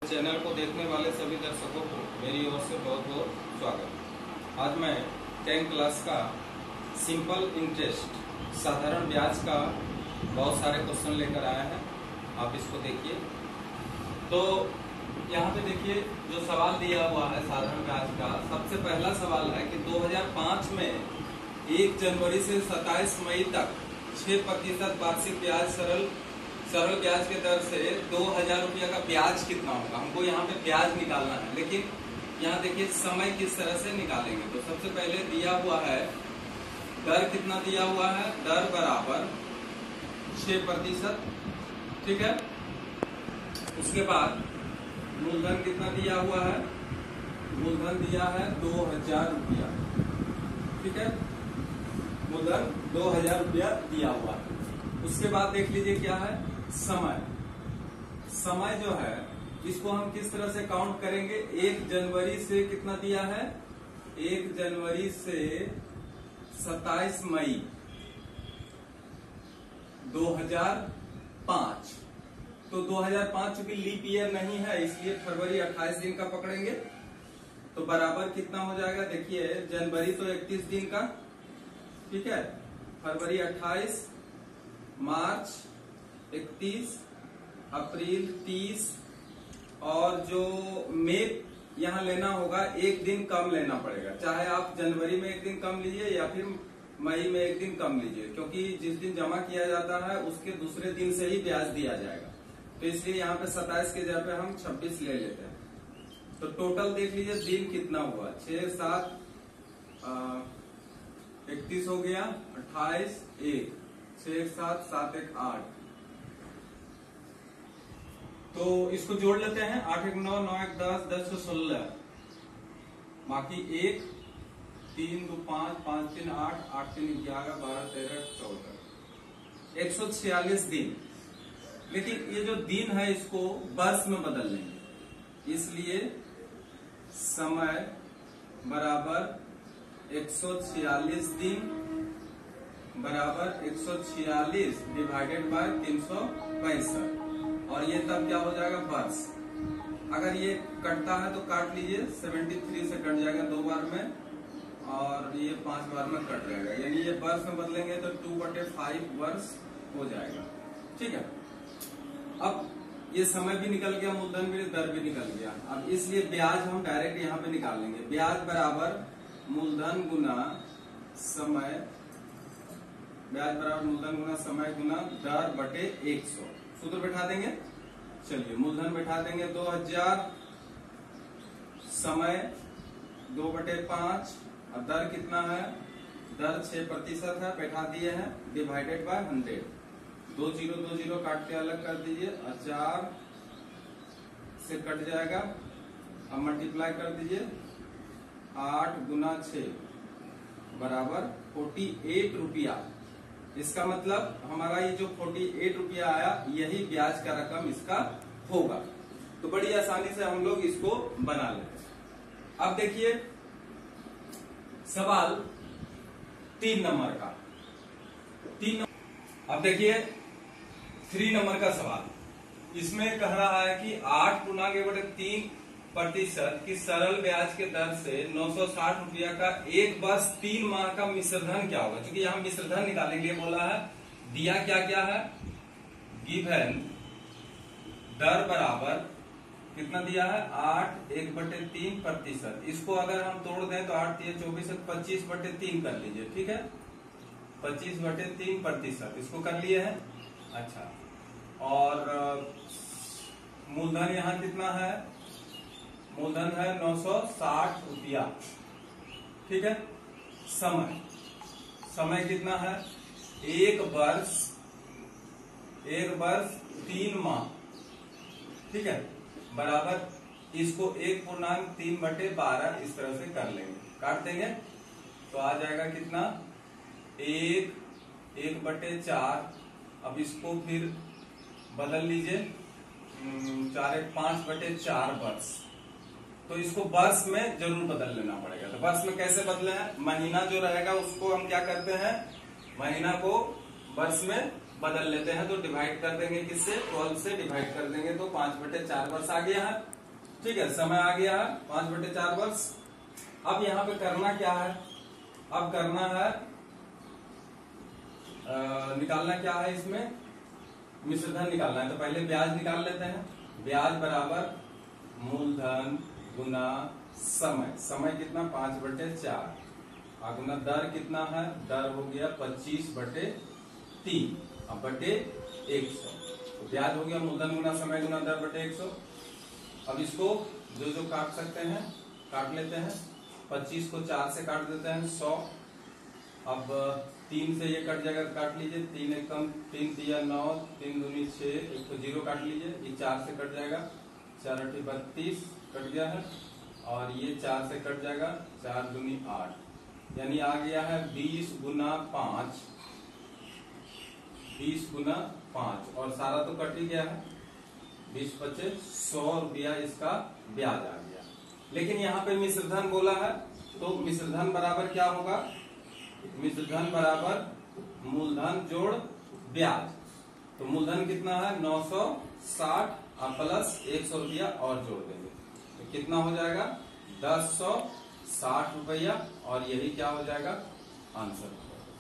Channel को देखने वाले सभी दर्शकों को मेरी ओर से बहुत बहुत स्वागत। आज मैं 10th क्लास का सिंपल इंटरेस्ट साधारण ब्याज का बहुत सारे क्वेश्चन लेकर आया है। आप इसको देखिए। तो यहाँ पे देखिए जो सवाल दिया हुआ है साधारण ब्याज का, सबसे पहला सवाल है कि 2005 में 1 जनवरी से 27 मई तक 6% वार्षिक ब्याज सरल ब्याज के दर से 2000 रुपया का ब्याज कितना होगा। हमको यहाँ पे ब्याज निकालना है, लेकिन यहाँ देखिए समय किस तरह से निकालेंगे। तो सबसे पहले दिया हुआ है दर, कितना दिया हुआ है, दर बराबर 6%, ठीक है। उसके बाद मूलधन कितना दिया हुआ है, मूलधन दिया है 2000 रुपया, ठीक है। मूलधन 2000 रुपया दिया हुआ है। उसके बाद देख लीजिए क्या है, समय जो है इसको हम किस तरह से काउंट करेंगे। 1 जनवरी से कितना दिया है, 1 जनवरी से 27 मई 2005। तो 2005 चूंकि लीप ईयर नहीं है इसलिए फरवरी 28 दिन का पकड़ेंगे। तो बराबर कितना हो जाएगा, देखिए जनवरी तो 31 दिन का, ठीक है, फरवरी 28, मार्च 31, अप्रैल 30, और जो मई यहाँ लेना होगा 1 दिन कम लेना पड़ेगा। चाहे आप जनवरी में 1 दिन कम लीजिए या फिर मई में 1 दिन कम लीजिए, क्योंकि जिस दिन जमा किया जाता है उसके दूसरे दिन से ही ब्याज दिया जाएगा। तो इसलिए यहाँ पे 27 के जगह पे हम 26 ले लेते हैं। तो टोटल देख लीजिए दिन कितना हुआ, 6, 7, 31 हो गया, 28, 1, 6, 7, 7, 1, 8। तो इसको जोड़ लेते हैं, 8, 1, 9, 9, 1, 10, 10, 16, बाकी 1, 3, 2, 5, 5, 3, 8, 8, 3, 11, 12, 13, 14, 146 दिन। लेकिन ये जो दिन है इसको वर्ष में बदल लेंगे, इसलिए समय बराबर 146 दिन बराबर 146 डिवाइडेड बाय 365, और ये तब क्या हो जाएगा, वर्ष। अगर ये कटता है तो काट लीजिए, 73 से कट जाएगा 2 बार में, और ये 5 बार में कट जाएगा, यानी ये वर्ष में बदलेंगे तो 2/5 वर्ष हो जाएगा, ठीक है। अब ये समय भी निकल गया, मूलधन भी, दर भी निकल गया। अब इसलिए ब्याज हम डायरेक्ट यहाँ पे निकाल लेंगे। ब्याज बराबर मूलधन गुना समय, ब्याज बराबर मूलधन गुना समय गुना दर बटे 100। सूत्र बैठा देंगे, चलिए मूलधन बैठा देंगे 2000, समय 2/5, और दर कितना है, दर 6% है, बैठा दिए हैं, डिवाइडेड बाय 100। 2 0 काट के अलग कर दीजिए, 4 से कट जाएगा, अब मल्टीप्लाई कर दीजिए, 8 गुना 6 बराबर 48 रुपया। इसका मतलब हमारा ये जो 48 रुपया आया, यही ब्याज का रकम इसका होगा। तो बड़ी आसानी से हम लोग इसको बना लेते हैं। अब देखिए सवाल 3 नंबर का, अब देखिए 3 नंबर का सवाल। इसमें कह रहा है कि 8 गुना के बटे 3% की सरल ब्याज के दर से 960 रुपया का 1 वर्ष 3 माह का मिश्रधन क्या होगा। क्योंकि यहाँ मिश्रधन निकालने के लिए बोला है, दिया क्या क्या है, गिवन दर बराबर कितना दिया है, 8 1/3%। इसको अगर हम तोड़ दें तो 8 3 24, 25/3 कर लीजिए, ठीक है, 25/3%। इसको कर लिए हैं। अच्छा, और मूलधन यहाँ कितना है, मूलधन है 960 रुपया, ठीक है। समय कितना है, 1 वर्ष 3 माह, ठीक है, बराबर इसको 1/3/12 इस तरह से कर लेंगे, काट देंगे तो आ जाएगा कितना, 1/4। अब इसको फिर बदल लीजिए, 4 1 5/4 वर्ष। तो इसको वर्ष में जरूर बदल लेना पड़ेगा। तो वर्ष में कैसे बदले हैं, महीना जो रहेगा उसको हम क्या करते हैं, महीना को वर्ष में बदल लेते हैं, तो डिवाइड कर देंगे किससे, 12 से डिवाइड कर देंगे तो 5/4 वर्ष आ गया है। ठीक है, समय आ गया है 5/4 वर्ष। अब यहाँ पे करना क्या है, अब करना है निकालना क्या है, इसमें मिश्रधन निकालना है। तो पहले ब्याज निकाल लेते हैं। ब्याज बराबर मूलधन गुना समय। समय कितना 5/4 गुना दर कितना है, दर हो गया 25/3 अब बटे 100। तो ब्याज हो गया मूलधन गुना समय गुना दर बटे 100। अब इसको जो जो काट सकते हैं काट लेते हैं। 25 को 4 से काट देते हैं 100। अब 3 से ये कट जाएगा, काट लीजिए। 3 एकम 3 दिया 9, 3 दूनी 6, एक तो 0 काट लीजिए। ये 4 से कट जाएगा, 4 8 32 कट गया है। और ये 4 से कट जाएगा, 4 दूनी 8, यानी आ गया है 20 गुना 5, 20 गुना 5। और सारा तो कट ही गया है, 20 बचे 100 रुपया इसका ब्याज आ गया। लेकिन यहाँ पे मिश्रधन बोला है, तो मिश्रधन बराबर क्या होगा, मिश्रधन बराबर मूलधन जोड़ ब्याज। तो मूलधन कितना है 960 प्लस 100 रुपया और जोड़ देंगे तो कितना हो जाएगा 1060 रुपया, और यही क्या हो जाएगा आंसर।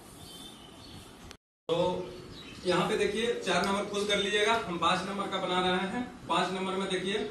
तो यहाँ पे देखिए 4 नंबर फुल कर लीजिएगा, हम 5 नंबर का बना रहे हैं। 5 नंबर में देखिए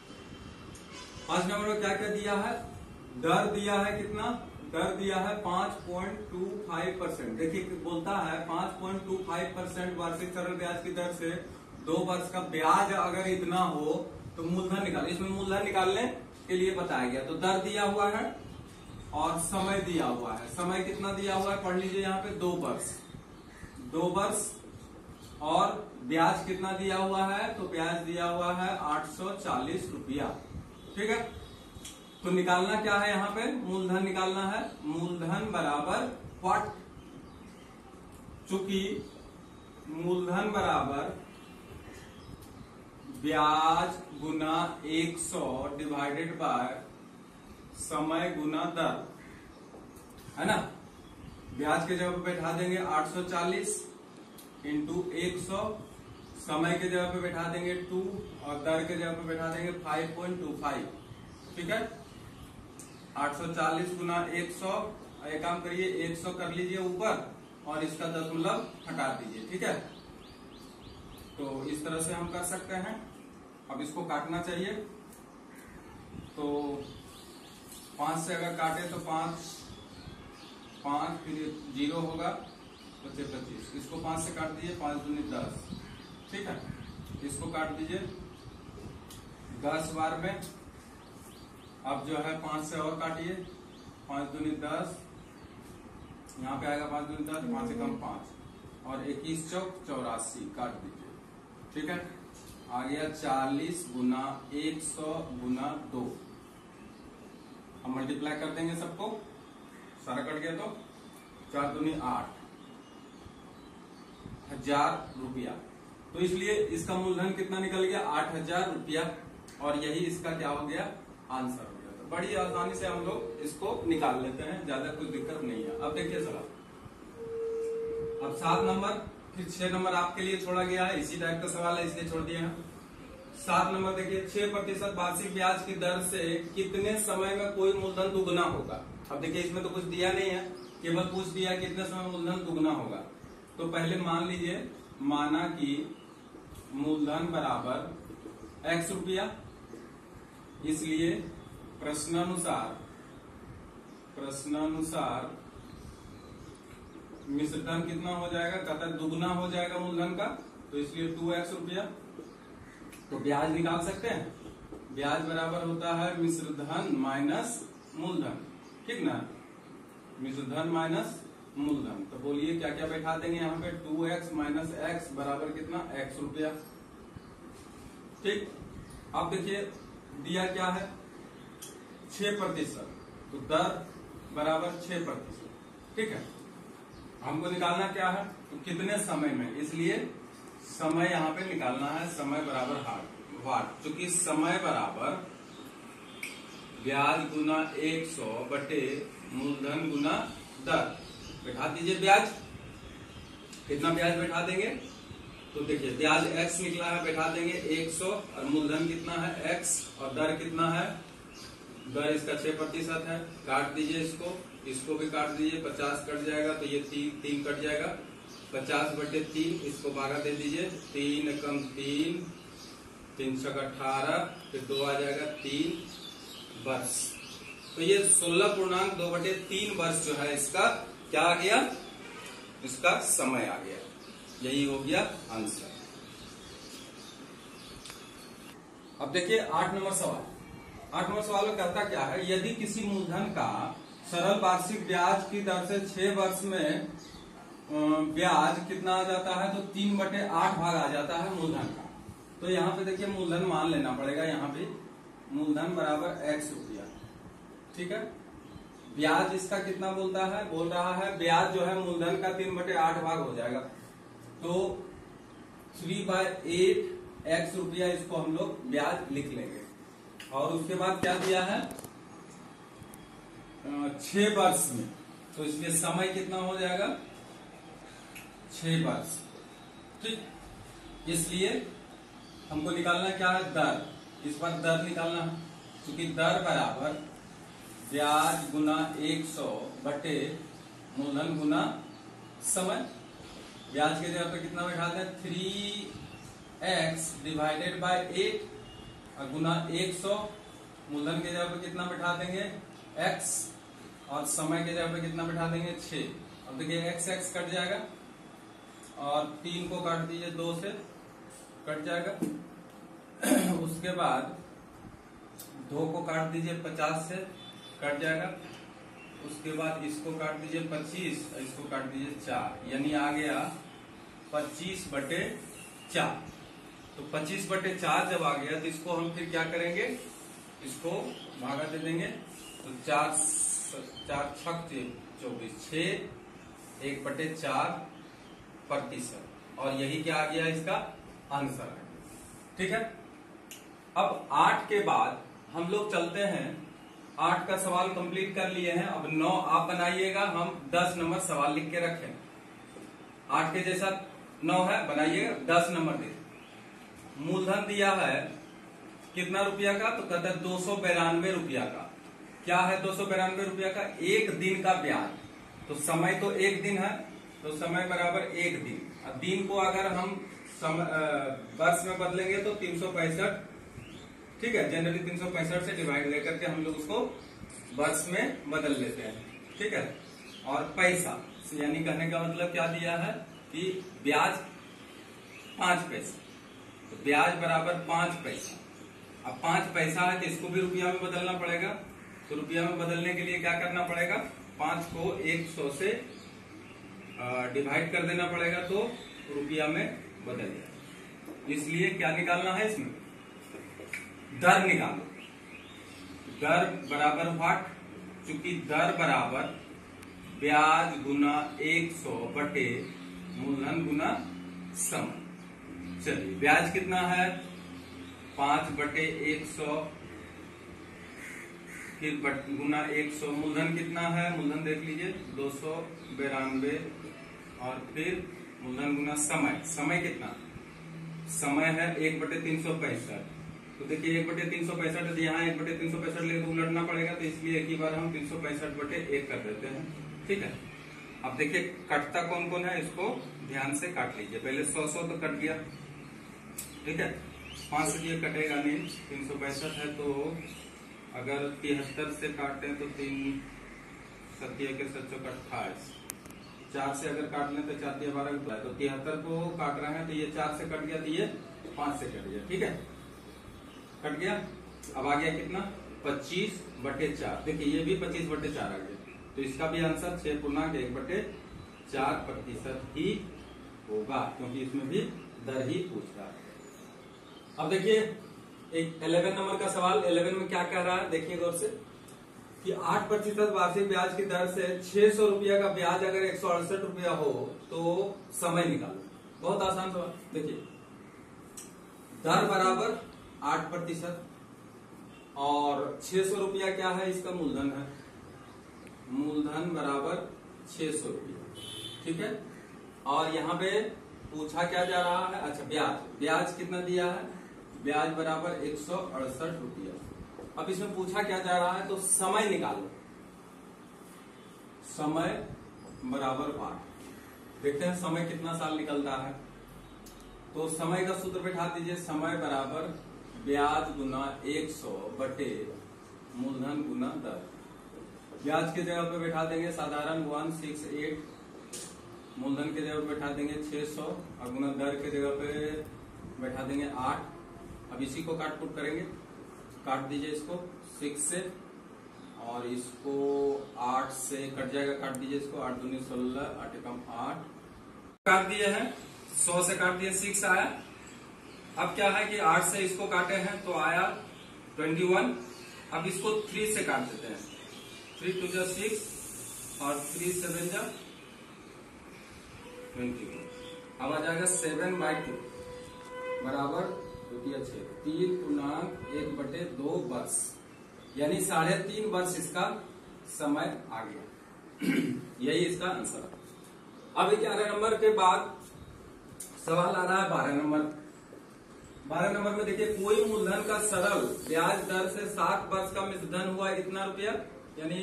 5 नंबर में क्या क्या दिया है, दर दिया है कितना, दर दिया है 5.25%। देखिए बोलता है 5.25% वार्षिक सरल ब्याज की दर से 2 वर्ष का ब्याज अगर इतना हो तो मूलधन निकाल। इसमें मूलधन निकालने के लिए बताया गया। तो दर दिया हुआ है और समय दिया हुआ है। समय कितना दिया हुआ है पढ़ लीजिए यहाँ पे 2 वर्ष, 2 वर्ष। और ब्याज कितना दिया हुआ है, तो ब्याज दिया हुआ है 840 रुपया। ठीक है, तो निकालना क्या है यहाँ पे, मूलधन निकालना है। मूलधन बराबर व्हाट, चूंकि मूलधन बराबर ब्याज गुना 100 डिवाइडेड बाय समय गुना दर, है ना। ब्याज के जगह पे बैठा देंगे 840 इंटू 100, समय के जगह पे बैठा देंगे 2 और दर के जगह पे बैठा देंगे 5.25। ठीक है, 840 गुना 100, एक काम करिए 100 कर लीजिए ऊपर और इसका दशमलव हटा दीजिए। ठीक है, तो इस तरह से हम कर सकते हैं। अब इसको काटना चाहिए, तो 5 से अगर काटे तो 5 फिर 0 होगा, 25। इसको 5 से काट दीजिए, 5 दूनी 10। ठीक है, इसको काट दीजिए 10 बार में। अब जो है 5 से और काटिए, 5 दूनी 10, यहाँ पे आएगा 5 दूनी 10, 5 से कम 5 और 21 चौक 84 काट दीजिए। ठीक है, आ गया 40 गुना 100 गुना 2। हम मल्टीप्लाई कर देंगे सबको, सारा कट गया तो 4 दूनी 8, 1000 रुपया। तो इसलिए इसका मूलधन कितना निकल गया 8000 रुपया, और यही इसका क्या हो गया आंसर हो गया। तो बड़ी आसानी से हम लोग इसको निकाल लेते हैं, ज्यादा कोई दिक्कत नहीं है। अब देखिए जरा, अब 7 नंबर फिर 6 नंबर आपके लिए छोड़ा गया है, इसी टाइप का सवाल है इसलिए छोड़ दिए हैं। 7 नंबर देखिए 6% वार्षिक ब्याज की दर से कितने समय में कोई मूलधन दुगना होगा। अब देखिए इसमें तो कुछ दिया नहीं है, केवल पूछ दिया कितने समय मूलधन दुगना होगा। तो पहले मान लीजिए, माना कि मूलधन बराबर x रुपया, इसलिए प्रश्नानुसार मिश्रधन कितना हो जाएगा, कहता है दुगना हो जाएगा मूलधन का, तो इसलिए 2x रुपया। तो ब्याज निकाल सकते हैं, ब्याज बराबर होता है मिश्रधन माइनस मूलधन। ठीक ना, मिश्रधन माइनस मूलधन। तो बोलिए क्या क्या बैठा देंगे यहाँ पे, 2x माइनस x बराबर कितना x रुपया। ठीक, अब देखिए दिया क्या है 6%, तो दर बराबर 6%। ठीक है, हमको निकालना क्या है, तो कितने समय में, इसलिए समय यहाँ पे निकालना है। समय बराबर वाट, चूंकि समय बराबर ब्याज गुना 100 बटे मूलधन गुना दर। बैठा दीजिए ब्याज, कितना ब्याज बैठा देंगे तो देखिए ब्याज x निकला है, बैठा देंगे 100 और मूलधन कितना है x और दर कितना है, दर इसका 6% है। काट दीजिए इसको भी काट दीजिए, 50 कट जाएगा तो ये 3 कट जाएगा, 50/3 इसको भागा दे दीजिए, 3 कम 3 3 छक 18, फिर 2 आ जाएगा 3 वर्ष। तो ये 16.2/3 वर्ष जो है इसका क्या आ गया, इसका समय आ गया। यही हो गया आंसर। अब देखिए 8 नंबर सवाल। 8 नंबर सवाल में कहता क्या है, यदि किसी मूलधन का सरल वार्षिक ब्याज की दर से 6 वर्ष में ब्याज कितना आ जाता है, तो 3/8 भाग आ जाता है मूलधन का। तो यहाँ पे देखिए मूलधन मान लेना पड़ेगा, यहाँ पे मूलधन बराबर x रुपया, ठीक है। ब्याज इसका कितना बोल रहा है ब्याज जो है मूलधन का 3/8 भाग हो जाएगा, तो 3/8 x रुपया इसको हम लोग ब्याज लिख लेंगे। और उसके बाद क्या दिया है 6 वर्ष में, तो इसलिए समय कितना हो जाएगा 6 वर्ष, ठीक। इसलिए हमको निकालना क्या है दर, इस बार दर निकालना है, क्योंकि दर बराबर ब्याज गुना 100 बटे मूलधन गुना समय। ब्याज के जगह पे कितना बैठाते हैं 3x डिवाइडेड बाय 8 और गुना 100, मूलधन के जगह पे कितना बैठा देंगे x और समय के जगह पे कितना बैठा देंगे 6। अब देखिए x कट जाएगा और 3 को काट दीजिए 2 से, कट जाएगा। उसके बाद 2 को काट दीजिए 50 से, कट जाएगा। उसके बाद इसको काट दीजिए 25 और इसको काट दीजिए 4, यानी आ गया 25/4। तो 25/4 जब आ गया तो इसको हम फिर क्या करेंगे, इसको भागा दे देंगे, तो 4 छक 24, 6 1/4%, और यही क्या आ गया इसका आंसर है, ठीक है। अब 8 के बाद हम लोग चलते हैं, 8 का सवाल कंप्लीट कर लिए हैं। अब 9 आप बनाइएगा, हम 10 नंबर सवाल लिख के रखें। 8 के जैसा 9 है, बनाइएगा 10 नंबर दे। मूलधन दिया है कितना रुपया का, तो कहता है 292 रुपया का। क्या है 292 रुपया का, 1 दिन का ब्याज। तो समय तो 1 दिन है, तो समय बराबर 1 दिन। अब दिन को अगर हम वर्ष में बदलेंगे तो 365, ठीक है। जनरली 365 से डिवाइड लेकर के हम लोग उसको वर्ष में बदल लेते हैं, ठीक है। और पैसा, यानी कहने का मतलब क्या दिया है कि ब्याज 5 पैसा, तो ब्याज बराबर 5 पैसा। अब 5 पैसा है तो इसको भी रुपया में बदलना पड़ेगा, तो रुपया में बदलने के लिए क्या करना पड़ेगा, 5 को 100 से डिवाइड कर देना पड़ेगा, तो रुपया में बदल जाएगा। इसलिए क्या निकालना है इसमें, दर निकालो। दर बराबर व्हाट, चूंकि दर बराबर ब्याज गुना 100 बटे मूलधन गुना समय। चलिए ब्याज कितना है 5/100, फिर गुना 100, मूलधन कितना है, मूलधन देख लीजिए 292, और फिर मूलधन गुना समय। समय कितना, समय है 1/365। तो देखिए 1/365 है, यहाँ 1/365 लेकर उलटना पड़ेगा, तो इसलिए एक ही बार हम 365/1 कर देते हैं, ठीक है। अब देखिए कटता कौन कौन है, इसको ध्यान से काट लीजिए। पहले 100 तो कट गया, ठीक है। 5 से ये कटेगा नहीं, 365 है, तो अगर 73 से काटें तो 3 7 के 28, 4 से अगर काट लें तो 4 × 12, तो 73 को काट रहे हैं, तो ये 4 से कट गया, तो ये 5 से कट गया, ठीक है, कट गया। अब आ गया कितना 25/4। देखिए ये भी 25/4 आ गया, तो इसका भी आंसर 6.1/4% ही होगा, क्योंकि इसमें भी दर ही पूछ रहा है। अब देखिए एक 11 नंबर का सवाल। 11 में क्या कह रहा है, देखिए गौर से, कि 8% वार्षिक ब्याज की दर से 600 रुपया का ब्याज अगर 168 रुपया हो तो समय निकालो। बहुत आसान सवाल। देखिए दर बराबर 8% और 600 रुपया क्या है, इसका मूलधन है, मूलधन बराबर 600 रुपया, ठीक है। और यहाँ पे पूछा क्या जा रहा है, अच्छा ब्याज कितना दिया है, ब्याज बराबर 168 रुपया। अब इसमें पूछा क्या जा रहा है, तो समय निकालो, समय बराबर 5। देखते हैं समय कितना साल निकलता है। तो समय का सूत्र बैठा दीजिए, समय बराबर ब्याज गुना 100 बटे मूलधन गुना दर। ब्याज की जगह पे बैठा देंगे साधारण 168, मूलधन की जगह पे बैठा देंगे 600 और गुना दर की जगह पे बैठा देंगे 8। अब इसी को काट पुट करेंगे, काट दीजिए इसको 6 से और इसको 8 से कट जाएगा, काट दीजिए इसको, 8 दूनी 16, 8 कम 8 काट दिए हैं, 100 से काट दिए 6 आया। अब क्या है कि 8 से इसको काटे हैं तो आया 21। अब इसको 3 से काट देते हैं, 3 2 जा 6 और 3 7 जा 21। अब आ जाएगा 7/2 बराबर 3 पूर्णांक 1 बटे 2 वर्ष, यानी 3.5 वर्ष इसका समय आ गया। यही इसका आंसर है। अब 11 नंबर के बाद सवाल आ रहा है 12 नंबर। 12 नंबर में देखिए, कोई मूलधन का सरल ब्याज दर से 7 वर्ष का मिश्रधन हुआ इतना रुपया, यानी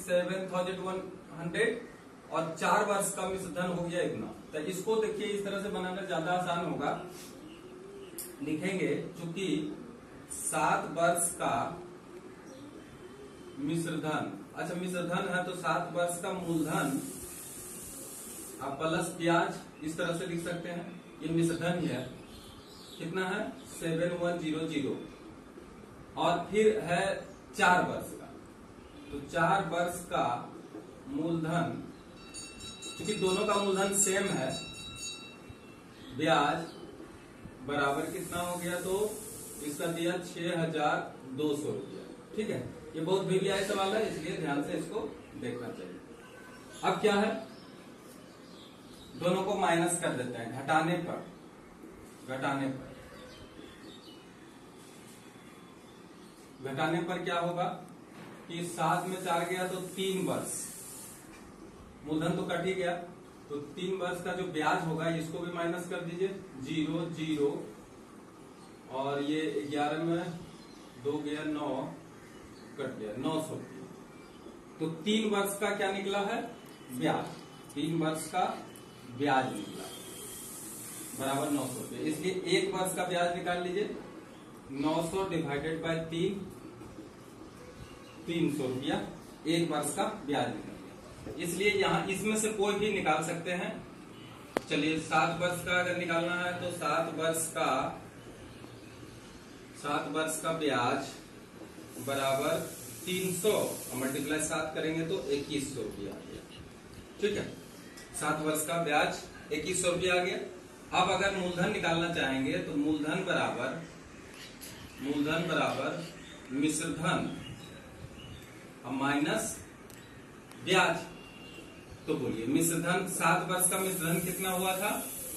7,100 और 4 वर्ष का मिश्रधन हो गया इतना। तो इसको देखिए इस तरह से बनाना ज्यादा आसान होगा। लिखेंगे चूंकि 7 वर्ष का मिश्रधन, अच्छा मिश्रधन है तो 7 वर्ष का मूलधन आप प्लस ब्याज इस तरह से लिख सकते हैं। ये मिश्रधन ही है, कितना है 7100 और फिर है 4 वर्ष का, तो 4 वर्ष का मूलधन, क्योंकि दोनों का मूलधन सेम है, ब्याज बराबर कितना हो गया, तो इसका दिया 6,200 रुपया। ठीक है, ये बहुत वीवीआई सवाल है इसलिए ध्यान से इसको देखना चाहिए। अब क्या है, दोनों को माइनस कर देते हैं, घटाने पर क्या होगा कि 7 में 4 गया तो 3 वर्ष, मूलधन तो कट ही गया, तो 3 वर्ष का जो ब्याज होगा इसको भी माइनस कर दीजिए, 0 0 और ये 11 में 2 गया 9 कट गया 900। तो 3 वर्ष का क्या निकला है ब्याज, 3 वर्ष का ब्याज निकला बराबर 900 रुपये। इसलिए 1 वर्ष का ब्याज निकाल लीजिए, 900 डिवाइडेड बाय 3, 300 रुपया 1 वर्ष का ब्याज निकल गया। इसलिए यहाँ इसमें से कोई भी निकाल सकते हैं। चलिए 7 वर्ष का अगर निकालना है तो 7 वर्ष का ब्याज बराबर 300 मल्टीप्लाई 7 करेंगे तो 2100 रुपया आ गया। ठीक है, 7 वर्ष का ब्याज 2100 रुपया आ गया। अब अगर मूलधन निकालना चाहेंगे तो मूलधन बराबर मिश्रधन माइनस ब्याज। तो बोलिए मिश्रधन 7 वर्ष का मिश्रधन कितना हुआ था,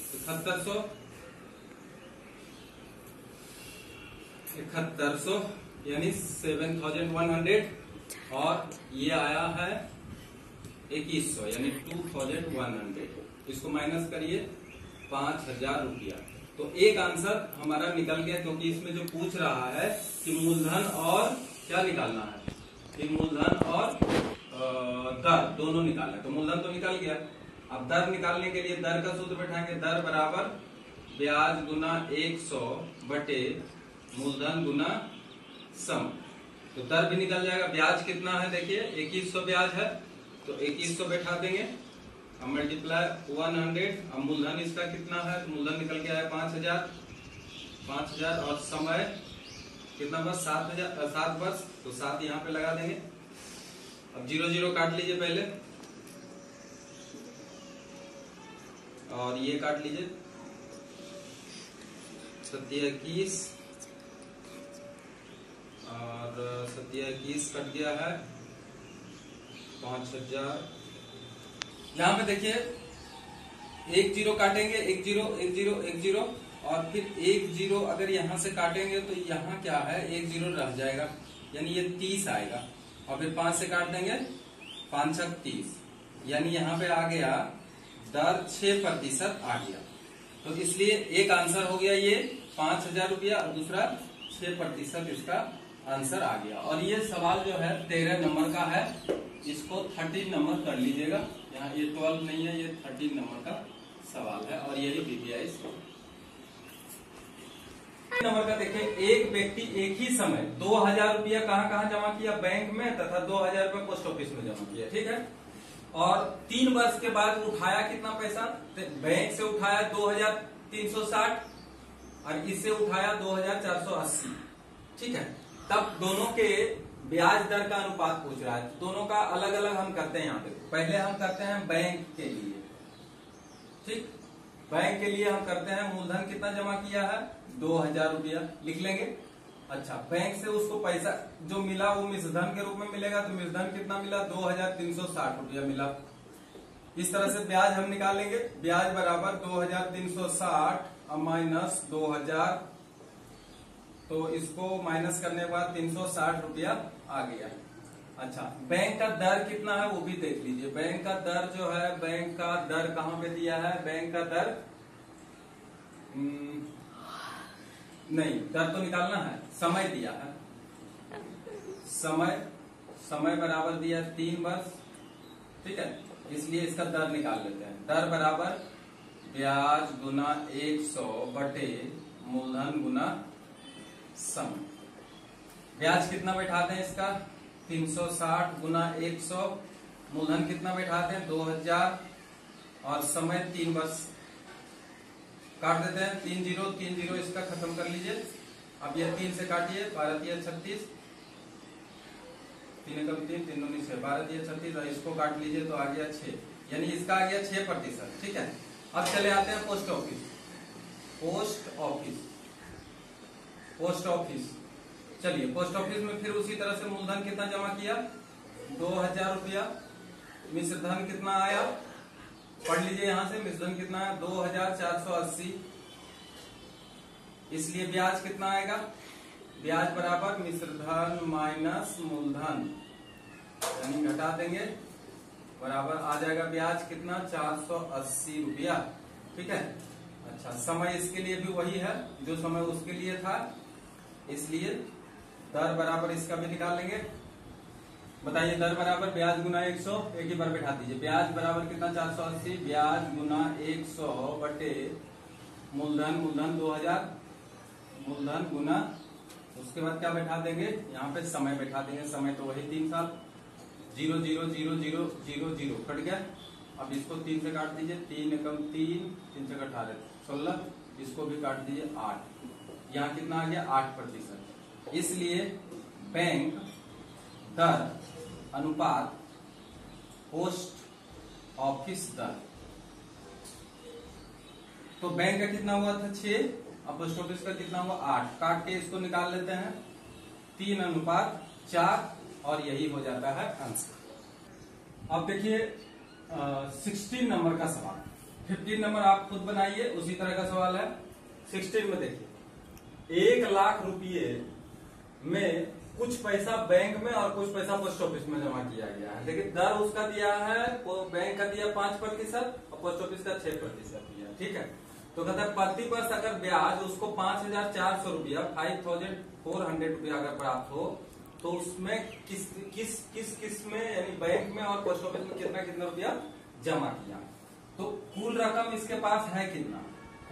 7100 यानी 7100 और ये आया है 2100 यानी 2100। इसको माइनस करिए 5000 रुपया। तो एक आंसर हमारा निकल गया, क्योंकि इसमें जो पूछ रहा है कि मूलधन और क्या निकालना है, कि मूलधन और दर दोनों निकालना है। तो मूलधन तो निकल गया, अब दर निकालने के लिए दर का सूत्र बैठाएंगे, दर बराबर ब्याज गुना 100 बटे मूलधन गुना सम। तो दर भी निकल जाएगा। ब्याज कितना है देखिए 2100 ब्याज है, तो 2100 बैठा देंगे, अब मल्टीप्लाई 100। अब मूलधन इसका कितना है, तो मूलधन निकल के आया 5000 और समय कितना बस 7 वर्ष, तो 7 यहाँ पे लगा देंगे। अब 0 0 काट लीजिए पहले और ये काट लीजिए, 27 और 27 कट गया है 5000। यहाँ पे देखिए 1 0 काटेंगे, 1 0 1 0 1 0 और फिर 1 0 अगर यहाँ से काटेंगे तो यहाँ क्या है 1 0 रह जाएगा, यानी ये 30 आएगा। और फिर 5 से काट देंगे 5 6 30, यानी यहाँ पे आ गया दर 6% आ गया। तो इसलिए एक आंसर हो गया ये 5,000 रुपया और दूसरा 6% इसका आंसर आ गया। और ये सवाल जो है 13 नंबर का है, इसको 13 नंबर कर लीजिएगा। यहाँ ये 12 नहीं है, ये 13 नंबर का सवाल है और यही पीपीआई नंबर का देखिए, एक व्यक्ति एक ही समय 2,000 रुपया कहाँ जमा किया, बैंक में, तथा 2,000 रुपया पोस्ट ऑफिस में जमा किया। ठीक है, और 3 वर्ष के बाद उठाया कितना पैसा, तो बैंक से उठाया 2,360 और इससे उठाया 2,480। ठीक है, तब दोनों के ब्याज दर का अनुपात पूछ रहा है, तो दोनों का अलग अलग हम करते हैं। यहाँ पे पहले हम करते हैं बैंक के लिए। ठीक, बैंक के लिए हम करते हैं, मूलधन कितना जमा किया है, 2,000 रुपया लिख लेंगे। अच्छा, बैंक से उसको पैसा जो मिला वो मिश्रधन के रूप में मिलेगा, तो मिश्रधन कितना मिला, 2,360 रुपया मिला। इस तरह से ब्याज हम निकालेंगे, ब्याज बराबर 2,360 माइनस 2,000, तो इसको माइनस करने के बाद 360 रुपया आ गया। अच्छा, बैंक का दर कितना है वो भी देख लीजिए। बैंक का दर जो है, बैंक का दर कहाँ पे दिया है, बैंक का दर नहीं, दर तो निकालना है, समय दिया है, समय बराबर दिया 3 वर्ष। ठीक है, इसलिए इसका दर निकाल लेते हैं। दर बराबर ब्याज गुना 100 बटे मूलधन गुना समय। ब्याज कितना बैठाते हैं इसका, 360 गुना 100, मूलधन कितना बैठाते हैं 2,000 और समय 3 वर्ष। काट देते हैं, 3 0 इसका खत्म कर लीजिए। अब ये 3 से काटिए, 12 3 36, 3 कम 3 3 9 6, 12 3 36 और इसको काट लीजिए तो आ गया 6, यानी इसका आ गया 6%। ठीक है, अब चले आते हैं पोस्ट ऑफिस। पोस्ट ऑफिस चलिए, पोस्ट ऑफिस में फिर उसी तरह से मूलधन कितना जमा किया, 2,000 रुपया। मिश्रधन कितना आया, पढ़ लीजिए यहां से, मिश्रधन कितना है 2,480। इसलिए ब्याज कितना आएगा, ब्याज बराबर मिश्रधन माइनस मूलधन, यानी घटा देंगे, बराबर आ जाएगा ब्याज कितना 480 रुपया। ठीक है, अच्छा, समय इसके लिए भी वही है जो समय उसके लिए था, इसलिए दर बराबर इसका भी निकाल लेंगे। बताइए, दर बराबर ब्याज गुना 100, एक ही बार बैठा दीजिए। ब्याज बराबर कितना 480, ब्याज गुना 100 बटे मूलधन 2,000, मूलधन गुना, उसके बाद क्या बैठा देंगे, यहाँ पे समय बैठा देंगे। समय तो वही 3 साल, 0 0 0 0 0 0 कट गया। अब इसको 3 से काट दीजिए, 3 कम 3 3 से 18 16, इसको भी काट दीजिए 8, यहाँ कितना आ गया 8%। इसलिए बैंक दर अनुपात पोस्ट ऑफिस दर, तो बैंक का कितना हुआ था 6 और पोस्ट ऑफिस का कितना हुआ 8, काट के इसको निकाल लेते हैं, 3:4 और यही हो जाता है आंसर। अब देखिए 16 नंबर का सवाल, 15 नंबर आप खुद बनाइए, उसी तरह का सवाल है। 16 में देखिए, 1 लाख रुपये में कुछ पैसा बैंक में और कुछ पैसा पोस्ट ऑफिस में जमा किया गया है। देखिए, दर उसका दिया है, बैंक का दिया 5% और पोस्ट ऑफिस का 6% दिया। ठीक है, तो कहता है प्रति वर्ष अगर ब्याज उसको 5,400 रुपया 5,400 रुपया अगर प्राप्त हो, तो उसमें किस में, यानी बैंक में और पोस्ट ऑफिस में कितना कितना रुपया जमा किया। तो कुल रकम इसके पास है कितना,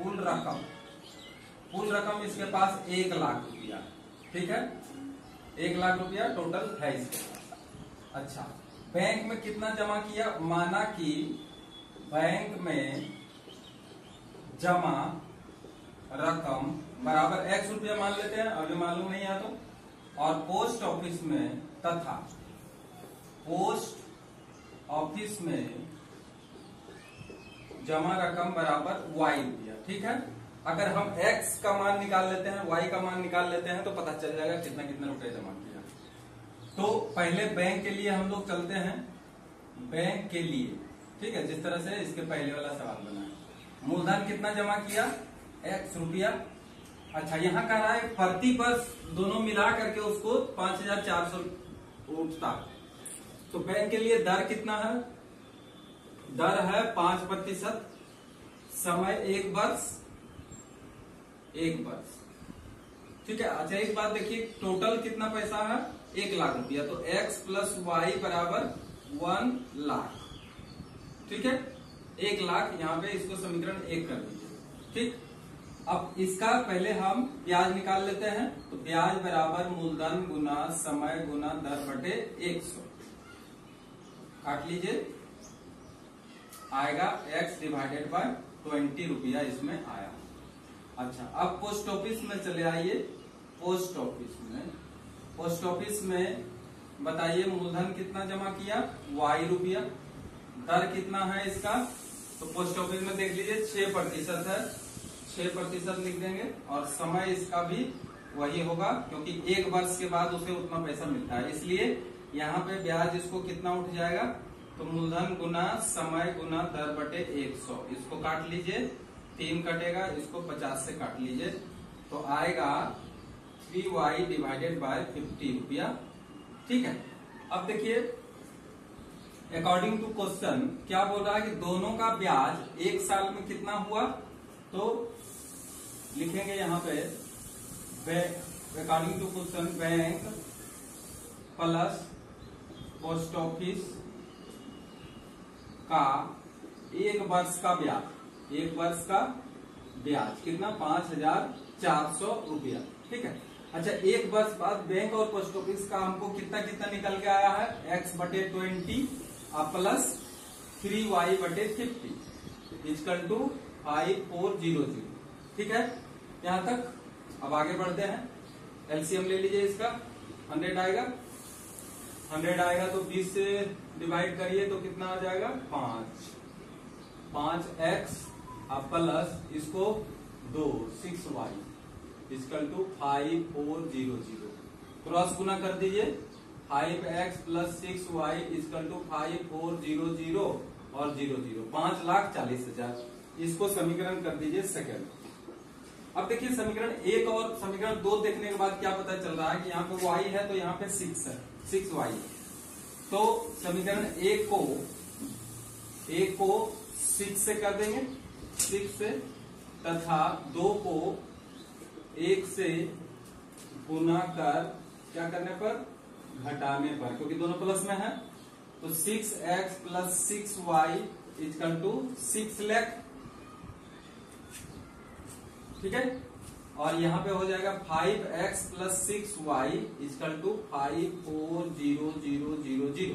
कुल रकम इसके पास 1 लाख रुपया। ठीक है, 1 लाख रुपया टोटल है इसके पास। अच्छा, बैंक में कितना जमा किया, माना कि बैंक में जमा रकम बराबर x रुपया मान लेते हैं, अभी मालूम नहीं है तो, और पोस्ट ऑफिस में तथा पोस्ट ऑफिस में जमा रकम बराबर y रुपया। ठीक है, अगर हम x का मान निकाल लेते हैं, y का मान निकाल लेते हैं, तो पता चल जाएगा कितना कितना रुपया जमा किया। तो पहले बैंक के लिए हम लोग चलते हैं, बैंक के लिए। ठीक है, जिस तरह से इसके पहले वाला सवाल बना है, मूलधन कितना जमा किया, x रुपया। अच्छा, यहाँ कह रहा है प्रति वर्ष दोनों मिला करके उसको 5,400 उठता, तो बैंक के लिए दर कितना है, दर है 5%, समय 1 वर्ष, 1 वर्ष। ठीक है। अच्छा एक बात देखिए, टोटल कितना पैसा है 1 लाख रुपया, तो x प्लस वाई बराबर 1 लाख। ठीक है, 1 लाख यहाँ पे इसको समीकरण 1 कर दीजिए। ठीक, अब इसका पहले हम ब्याज निकाल लेते हैं। तो ब्याज बराबर मूलधन गुना समय गुना दर बटे 100, काट लीजिए, आएगा x डिवाइडेड बाय 20 रुपया इसमें आया। अच्छा अब पोस्ट ऑफिस में चले आइए। पोस्ट ऑफिस में बताइए मूलधन कितना जमा किया, y रुपया, दर कितना है इसका, तो पोस्ट ऑफिस में देख लीजिए 6% है, 6% लिख देंगे, और समय इसका भी वही होगा क्योंकि 1 वर्ष के बाद उसे उतना पैसा मिलता है, इसलिए यहाँ पे ब्याज इसको कितना उठ जाएगा, तो मूलधन गुना समय गुना दर बटे 100, इसको काट लीजिए, 3 कटेगा, इसको 50 से काट लीजिए, तो आएगा 3y डिवाइडेड बाय 50 रुपया। ठीक है। अब देखिए अकॉर्डिंग टू क्वेश्चन क्या बोल रहा है कि दोनों का ब्याज 1 साल में कितना हुआ, तो लिखेंगे यहाँ पे according to question bank plus post office का 1 वर्ष का ब्याज, 1 वर्ष का ब्याज कितना 5400 रुपया। ठीक है। अच्छा 1 वर्ष बाद बैंक और पोस्ट ऑफिस का हमको कितना कितना निकल के आया है, x बटे 20 प्लस 3y बटे 50 इक्वल टू 5400। ठीक है यहां तक। अब आगे बढ़ते हैं, एलसीएम ले लीजिए इसका, 100 आएगा, 100 आएगा तो 20 से डिवाइड करिए तो कितना आ जाएगा 5x प्लस इसको 2 6y इक्वल टू 5400, क्रॉस गुना कर दीजिए, 5x plus 6y equal to 5400 और 00 5,40,000, इसको समीकरण कर दीजिए सेकंड। अब देखिए समीकरण 1 और समीकरण 2 देखने के बाद क्या पता चल रहा है कि यहाँ पे y है तो यहाँ पे 6 है, 6y, तो समीकरण 1 को 6 से कर देंगे, 6 से, तथा 2 को 1 से गुना कर क्या करने पर, घटाने पर, क्योंकि दोनों प्लस में है, तो 6x plus 6y equal to 6 lakh. ठीक है, और यहाँ पे हो जाएगा 5x plus 6y equal to 540000।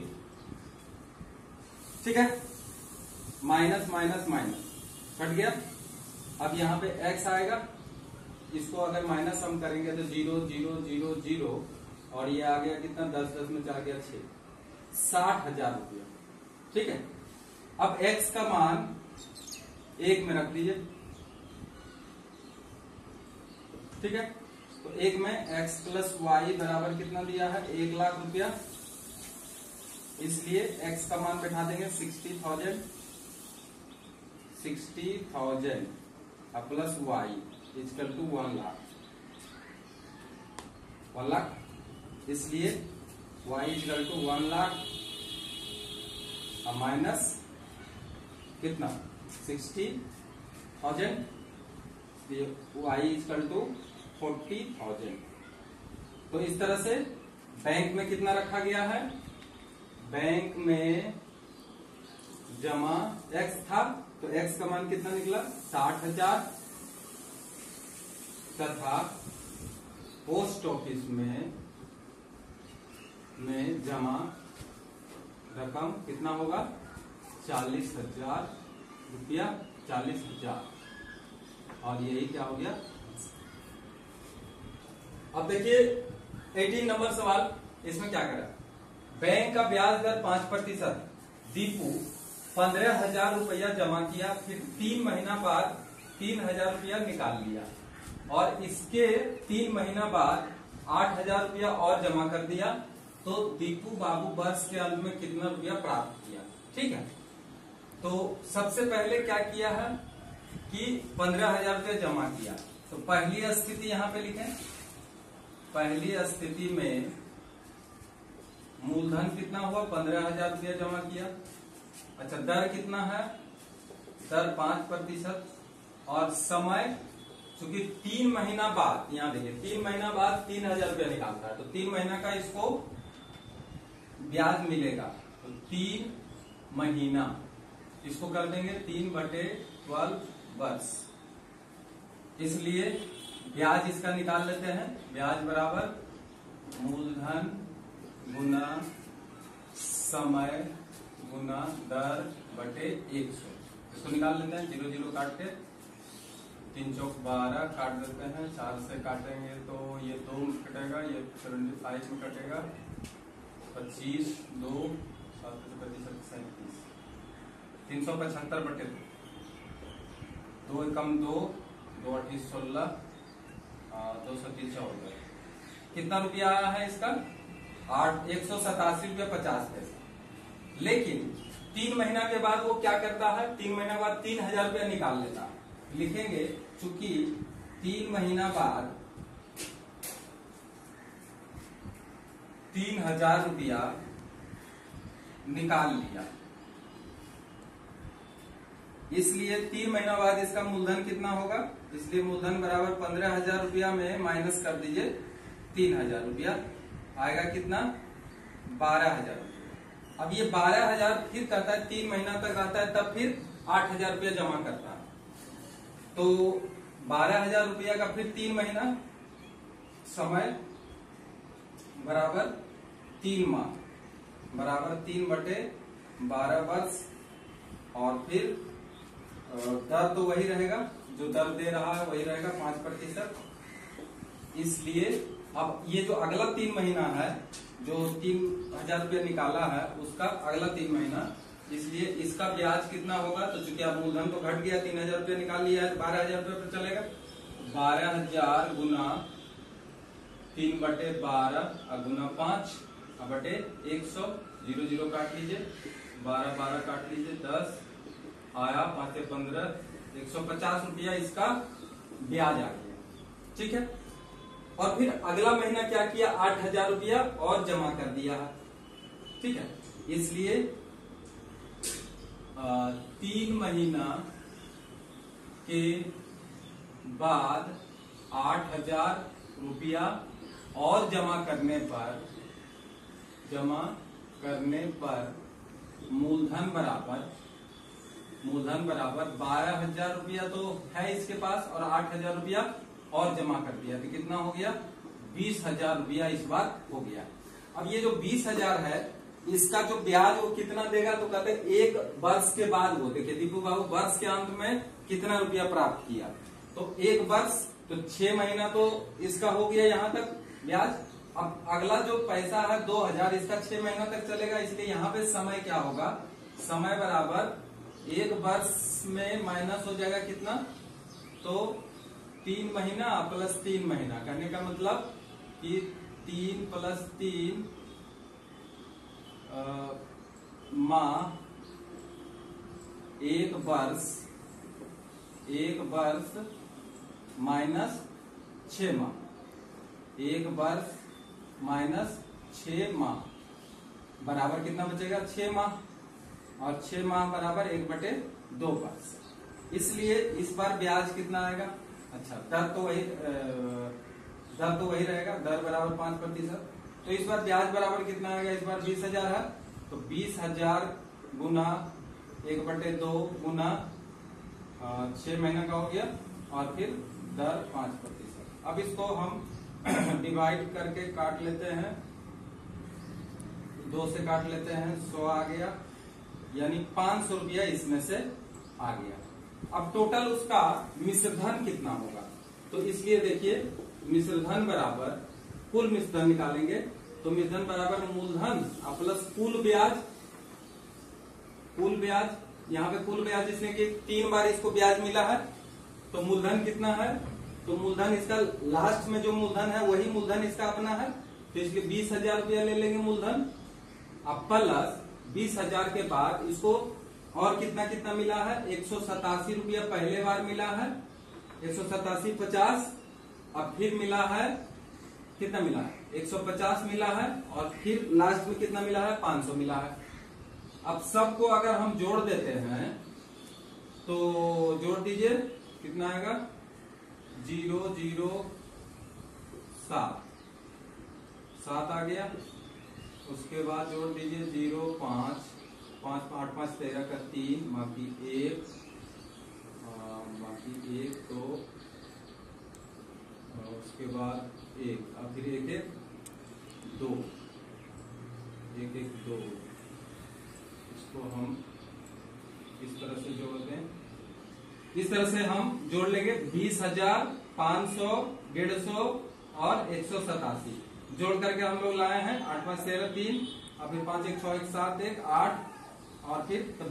ठीक है, माइनस माइनस माइनस कट गया। अब यहाँ पे x आएगा, इसको अगर माइनस हम करेंगे तो 0 0 0 0, और ये आ गया कितना 10 10 में 4 गया 6, 60,000 रुपया। ठीक है, अब x का मान 1 में रख लीजिए। ठीक है, तो 1 में x प्लस वाई बराबर कितना दिया है 1 लाख रुपया, इसलिए x का मान बैठा देंगे 60,000 plus y equal to 1 lakh, इसलिए y equal to 1 lakh minus कितना 60,000, y इक्वल टू 40,000। तो इस तरह से बैंक में कितना रखा गया है, बैंक में जमा x था तो x का मान कितना निकला 60,000, तथा पोस्ट ऑफिस में जमा रकम कितना होगा 40,000 रुपया, 40,000, और यही क्या हो गया। अब देखिए 18 नंबर सवाल, इसमें क्या करा, बैंक का ब्याज दर 5%, दीपू 15,000 रुपया जमा किया, फिर 3 महीना बाद 3,000 रुपया निकाल लिया, और इसके 3 महीना बाद 8,000 रुपया और जमा कर दिया, तो दीपू बाबू वर्ष के अंत में कितना रुपया प्राप्त किया। ठीक है, तो सबसे पहले क्या किया है कि 15,000 रुपया जमा किया, तो पहली स्थिति यहां पे लिखें, पहली स्थिति में मूलधन कितना हुआ 15,000 रुपया जमा किया। अच्छा दर कितना है दर 5%, और समय चूंकि 3 महीना बाद, यहाँ देखिए 3 महीना बाद 3000 रुपया निकालता है, तो 3 महीना का इसको ब्याज मिलेगा, तो 3 महीना इसको कर देंगे 3/12 वर्ष। इसलिए ब्याज इसका निकाल लेते हैं, ब्याज बराबर मूलधन गुना समय गुना दर बटे 100। इसको निकाल लेते हैं, 0 0 काट के, 3 चौक 12 काट देते हैं, 4 से काटेंगे तो ये 2 में कटेगा, ये 75 में कटेगा, 25 2 7 37 375 बटे 2 कम 2 2 8 16 230 हो गया। कितना रुपया आया है इसका? 187 रुपया 50 पैसा। लेकिन 3 महीना के बाद वो क्या करता है? 3 महीना बाद 3000 रुपया निकाल लेता है। लिखेंगे चूंकि 3 महीना बाद 3000 रुपया निकाल लिया, इसलिए 3 महीना बाद इसका मूलधन कितना होगा? इसलिए मूलधन बराबर 15,000 रुपया में माइनस कर दीजिए 3,000 रुपया, आएगा कितना? 12,000 रुपया। अब ये 12,000 फिर कहता है 3 महीना तक आता है, तब फिर 8,000 रुपया जमा करता है, तो 12,000 रुपया का फिर 3 महीना, समय बराबर 3 माह बराबर 3/12 वर्ष, और फिर दर तो वही रहेगा, जो दर दे रहा है वही रहेगा 5%। इसलिए अब ये जो अगला 3 महीना है, जो 3,000 रुपया निकाला है, उसका अगला 3 महीना, इसलिए इसका ब्याज कितना होगा? तो चूंकि अब मूलधन तो घट गया, 3,000 रुपया निकाल लिया है, 12,000 रुपया पर चलेगा। 12,000 गुना 3/12 गुना 5 बटे 100, 0 0 काट लीजिए, 12 12 काट लीजिए, 10 आया, 5 15, 150 रुपया इसका ब्याज आ गया। ठीक है, और फिर अगला महीना क्या किया? 8,000 रुपया और जमा कर दिया है। ठीक है, इसलिए 3 महीना के बाद 8,000 रुपया और जमा करने पर मूलधन बराबर 12,000 रुपया तो है इसके पास, और 8,000 रुपया और जमा कर दिया, तो कितना हो गया? 20,000 रुपया इस बार हो गया। अब ये जो 20,000 है, इसका जो ब्याज वो कितना देगा? तो कहते हैं 1 वर्ष के बाद। वो देखिए दीपू बाबू, वर्ष के अंत में कितना रुपया प्राप्त किया, तो 1 वर्ष, तो 6 महीना तो इसका हो गया यहाँ तक ब्याज। अब अगला जो पैसा है 2,000, इसका 6 महीना तक चलेगा, इसलिए यहाँ पे समय क्या होगा? समय बराबर 1 वर्ष में माइनस हो जाएगा कितना? तो 3 महीना प्लस 3 महीना, करने का मतलब कि 3 + 3 माह, 1 वर्ष माइनस 6 माह, 1 वर्ष माइनस 6 माह बराबर कितना बचेगा? 6 माह, और 6 माह बराबर 1/2 वर्ष। इसलिए इस बार ब्याज कितना आएगा? अच्छा, दर तो वही रहेगा, दर बराबर 5%। तो इस बार ब्याज बराबर कितना आएगा? इस बार 20,000 है, तो 20,000 गुना 1/2 गुना 6 महीना का हो गया, और फिर दर 5%। अब इसको हम डिवाइड करके काट लेते हैं, 2 से काट लेते हैं, 100 आ गया, यानी 500 रुपया इसमें से आ गया। अब टोटल उसका मिश्रधन कितना होगा? तो इसलिए देखिए, मिश्रधन बराबर कुल मिश्रधन निकालेंगे, तो मिश्रधन बराबर मूलधन प्लस कुल ब्याज। यहाँ पे कुल ब्याज, जिसने कि 3 बार इसको ब्याज मिला है, तो मूलधन कितना है? तो मूलधन इसका लास्ट में जो मूलधन है वही मूलधन इसका अपना है, तो इसलिए 20,000 रुपया ले लेंगे मूलधन। अब प्लस 20,000 के बाद इसको और कितना कितना मिला है? 187 रुपया पहले बार मिला है, 187.50। अब फिर मिला है, कितना मिला है? 150 मिला है, और फिर लास्ट में कितना मिला है? 500 मिला है। अब सबको अगर हम जोड़ देते हैं तो जोड़ दीजिए, कितना आएगा 007 आ गया। उसके बाद जोड़ दीजिए 0 5 5 8 5 13 का 3 बाकी 1 तो उसके बाद 1 और फिर 1 1 2 1 1 2। इसको हम इस तरह से जोड़ दें। इस तरह से हम जोड़ लेंगे 20,000 500 150 और 187 जोड़ करके हम लोग लाए हैं 8 5 13 3 और फिर 5 1 6 1 7 1 8 और फिर तो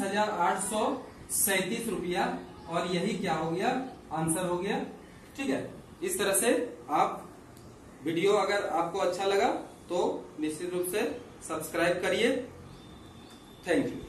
20,837 रुपया। और यही क्या हो गया, आंसर हो गया। ठीक है, इस तरह से आप वीडियो अगर आपको अच्छा लगा तो निश्चित रूप से सब्सक्राइब करिए। Thank you.